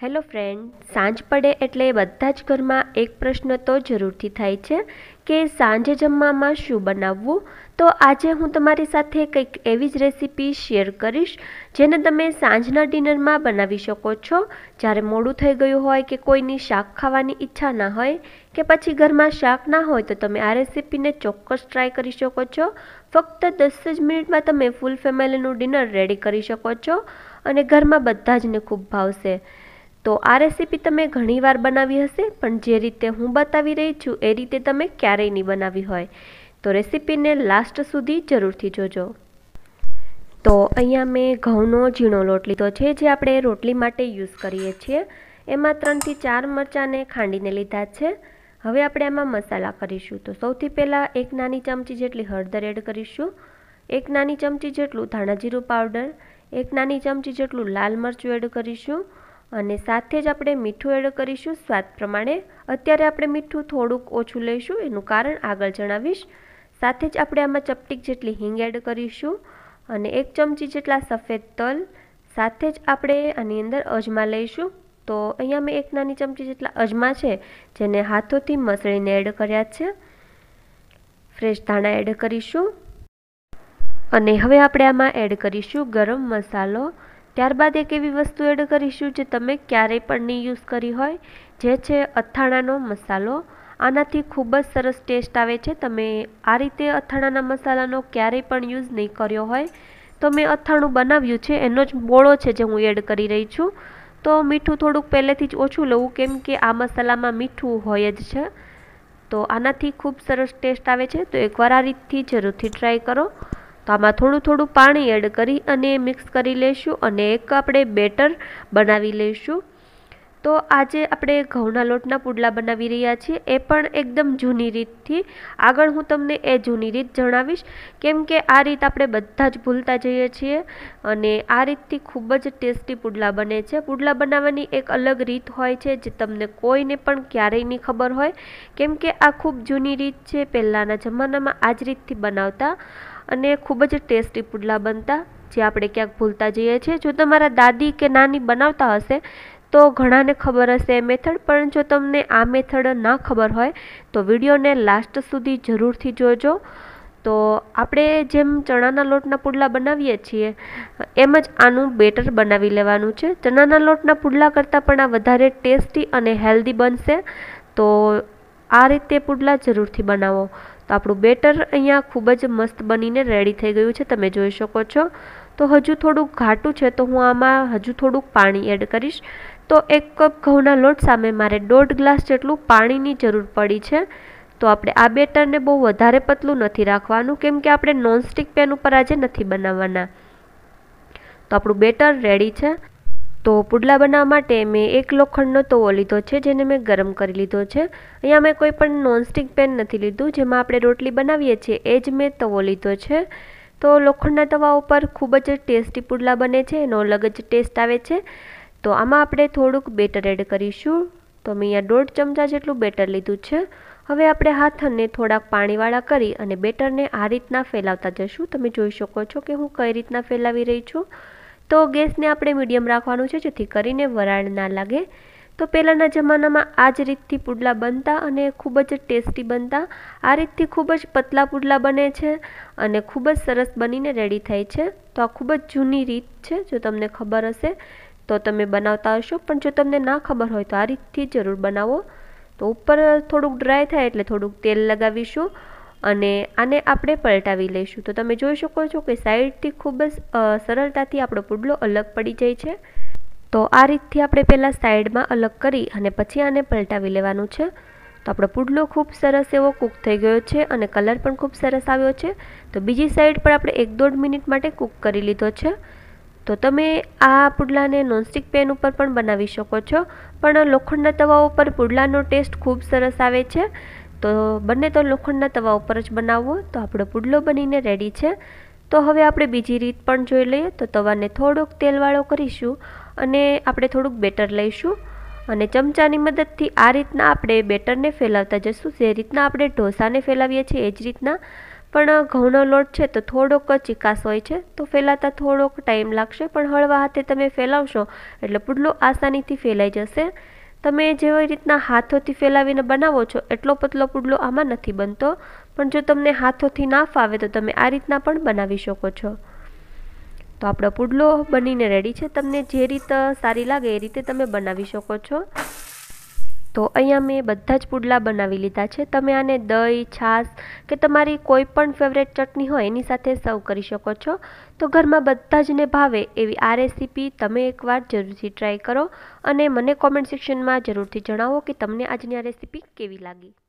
Hello friend, સાંજ પડે એટલે બધા જ ઘરમાં એક પ્રશ્ન તો જરૂરથી થાય છે કે સાંજે જમવામાં શું બનાવવું. તો આજે હું તમારી સાથે કંઈક એવી જ રેસીપી શેર કરીશ જેને તમે સાંજના ડિનરમાં બનાવી શકો છો. જ્યારે મોડું થઈ ગયું હોય કે કોઈની શાક ખાવાની ઈચ્છા ના હોય કે પછી ઘરમાં શાક ના હોય તો તમે આ રેસીપીને ચોક્કસ ટ્રાય કરી શકો છો. ફક્ત 10 જ મિનિટમાં તમે ફૂલ ફેમિલીનું ડિનર રેડી કરી શકો છો અને ઘરમાં બધા જને ખૂબ ભાવશે. તો આ રેસીપી તમે ઘણીવાર બનાવી હશે, પણ જે રીતે હું બતાવી રહી છું એ રીતે તમે ક્યારેય નહીં બનાવી હોય. તો રેસીપીને લાસ્ટ સુધી જરૂરથી જોજો. તો અહીંયા મેં ઘઉંનો ઝીણો લોટ લીધો છે જે આપણે રોટલી માટે યુઝ કરીએ છીએ. એમાં 3 થી 4 મરચાંને ખાંડીને લીધા છે. હવે આપણે આમાં મસાલા કરીશું. તો સૌથી પહેલાં 1 નાની ચમચી જેટલી હળદર એડ કરીશું, 1 નાની ચમચી જેટલું ધાણા જીરું પાવડર, 1 નાની ચમચી જેટલું લાલ મરચું એડ કરીશું અને સાથે જ આપણે મીઠું એડ કરીશું સ્વાદ પ્રમાણે. અત્યારે આપણે મીઠું થોડુંક ઓછું લઈશું, એનું કારણ આગળ જણાવીશ. સાથે જ આપણે આમાં ચપટીક જેટલી હિંગ એડ કરીશું અને 1 ચમચી જેટલા સફેદ તલ. સાથે જ આપણે આની અંદર અજમા લઈશું. તો અહીંયા મેં 1 નાની ચમચી જેટલા અજમા છે જેને હાથોથી મસળીને એડ કર્યા છે. ફ્રેશ ધાણા એડ કરીશું અને હવે આપણે આમાં એડ કરીશું ગરમ મસાલો. ત્યારબાદ એક એવી વસ્તુ એડ કરીશું જે તમે ક્યારેય પણ નહીં યુઝ કરી હોય, જે છે અથાણાનો મસાલો. આનાથી ખૂબ જ સરસ ટેસ્ટ આવે છે. તમે આ રીતે અથાણાના મસાલાનો ક્યારેય પણ યુઝ નહીં કર્યો હોય તો મેં અથાણું બનાવ્યું છે એનો જ બોળો છે જે હું એડ કરી રહી છું. તો મીઠું થોડુંક પહેલેથી જ ઓછું લઉં કેમ કે આ મસાલામાં મીઠું હોય જ છે. તો આનાથી ખૂબ સરસ ટેસ્ટ આવે છે. તો એકવાર આ રીતથી જરૂરથી ટ્રાય કરો. તો આમાં થોડું પાણી એડ કરી અને મિક્સ કરી લઈશું અને એક આપણે બેટર બનાવી લઈશું. તો આજે આપણે ઘઉંના લોટના પુડલા બનાવી રહ્યા છીએ, એ પણ એકદમ જૂની રીતથી. આગળ હું તમને એ જૂની રીત જણાવીશ કેમ કે આ રીત આપણે બધા જ ભૂલતા જઈએ છીએ અને આ રીતથી ખૂબ જ ટેસ્ટી પુડલા બને છે. પુડલા બનાવવાની એક અલગ રીત હોય છે જે તમને કોઈને પણ ક્યારેય નહીં ખબર હોય કેમ કે આ ખૂબ જૂની રીત છે. પહેલાંના જમાનામાં આ જ રીતથી બનાવતા અને ખૂબ જ ટેસ્ટી પુડલા બનતા, જે આપણે ક્યાંક ભૂલતા જઈએ છીએ. જો તમારા દાદી કે નાની બનાવતા હશે તો ઘણાને ખબર હશે એ મેથડ, પણ જો તમને આ મેથડ ના ખબર હોય તો વિડીયોને લાસ્ટ સુધી જરૂરથી જોજો. તો આપણે જેમ ચણાના લોટના પુડલા બનાવીએ છીએ એમ જ આનું બેટર બનાવી લેવાનું છે. ચણાના લોટના પુડલા કરતાં પણ આ વધારે ટેસ્ટી અને હેલ્ધી બનશે. તો આ રીતે પુડલા જરૂરથી બનાવો. તો આપણું બેટર અહીંયા ખૂબ જ મસ્ત બનીને રેડી થઈ ગયું છે, તમે જોઈ શકો છો. તો હજુ થોડુંક ઘાટું છે તો હું આમાં હજુ થોડુંક પાણી એડ કરીશ. તો 1 કપ ઘઉંના લોટ સામે મારે 1.5 ગ્લાસ જેટલું પાણીની જરૂર પડી છે. તો આપણે આ બેટરને બહુ વધારે પતલું નથી રાખવાનું કેમ કે આપણે નોનસ્ટિક પેન ઉપર આજે નથી બનાવવાના. તો આપણું બેટર રેડી છે. તો પુડલા બનાવવા માટે મેં 1 લોખંડનો તવો લીધો છે જેને મેં ગરમ કરી લીધો છે. અહીંયા મેં કોઈ પણ નોનસ્ટિક પેન નથી લીધું, જેમાં આપણે રોટલી બનાવીએ છીએ એ જ મેં તવો લીધો છે. તો લોખંડના તવા ઉપર ખૂબ જ ટેસ્ટી પુડલા બને છે, એનો અલગ જ ટેસ્ટ આવે છે. તો આમાં આપણે થોડુંક બેટર એડ કરીશું. તો મેં અહીંયા 1.5 ચમચા જેટલું બેટર લીધું છે. હવે આપણે હાથને થોડાક પાણીવાળા કરી અને બેટરને આ રીતના ફેલાવતા જશું. તમે જોઈ શકો છો કે હું કઈ રીતના ફેલાવી રહી છું. તો ગેસને આપણે મીડિયમ રાખવાનું છે જેથી કરીને વરાળ ના લાગે. તો પહેલાંના જમાનામાં આ જ રીતથી પુડલા બનતા અને ખૂબ જ ટેસ્ટી બનતા. આ રીતથી ખૂબ જ પતલા પુડલા બને છે અને ખૂબ જ સરસ બનીને રેડી થાય છે. તો આ ખૂબ જ જૂની રીત છે, જો તમને ખબર હશે તો તમે બનાવતા હશો, પણ જો તમને ના ખબર હોય તો આ રીતથી જરૂર બનાવો. તો ઉપર થોડુંક ડ્રાય થાય એટલે થોડુંક તેલ લગાવીશું અને આને આપણે પલટાવી લઈશું. તો તમે જોઈ શકો છો કે સાઈડથી ખૂબ જ સરળતાથી આપણો પુડલો અલગ પડી જાય છે. તો આ રીતથી આપણે પહેલાં સાઈડમાં અલગ કરી અને પછી આને પલટાવી લેવાનું છે. તો આપણો પુડલો ખૂબ સરસ એવો કૂક થઈ ગયો છે અને કલર પણ ખૂબ સરસ આવ્યો છે. તો બીજી સાઈડ પર આપણે 1-1.5 મિનિટ માટે કૂક કરી લીધો છે. તો તમે આ પુડલાને નોનસ્ટિક પેન ઉપર પણ બનાવી શકો છો, પણ લોખંડના તવા ઉપર પુડલાનો ટેસ્ટ ખૂબ સરસ આવે છે. તો બંને તો લોખંડના તવા ઉપર જ બનાવવો. તો આપણો પુડલો બનીને રેડી છે. તો હવે આપણે બીજી રીત પણ જોઈ લઈએ. તો તવાને થોડોક તેલવાળો કરીશું અને આપણે થોડુંક બેટર લઈશું અને ચમચાની મદદથી આ રીતના આપણે બેટરને ફેલાવતા જશું. જે રીતના આપણે ઢોસાને ફેલાવીએ છીએ એ જ રીતના, પણ ઘઉંનો લોટ છે તો થોડોક ચીકાશ હોય છે, તો ફેલાતા થોડોક ટાઈમ લાગશે, પણ હળવા હાથે તમે ફેલાવશો એટલે પુડલો આસાનીથી ફેલાઈ જશે. તમે જેવી રીતના હાથોથી ફેલાવીને બનાવો છો એટલો પતલો પુડલો આમાં નથી બનતો, પણ જો તમને હાથોથી ના ફાવે તો તમે આ રીતના પણ બનાવી શકો છો. તો આપણો પુડલો બનીને રેડી છે. તમને જે રીત સારી લાગે એ રીતે તમે બનાવી શકો છો. તો અહીંયા મેં બધા જ પુડલા બનાવી લીધા છે. તમે આને દહીં, છાશ કે તમારી કોઈ પણ ફેવરેટ ચટણી હોય એની સાથે સર્વ કરી શકો છો. તો ઘરમાં બધા જને ભાવે એવી આ રેસીપી તમે એકવાર જરૂરથી ટ્રાય કરો અને મને કોમેન્ટ સેક્શનમાં જરૂરથી જણાવો કે તમને આજની આ રેસીપી કેવી લાગી.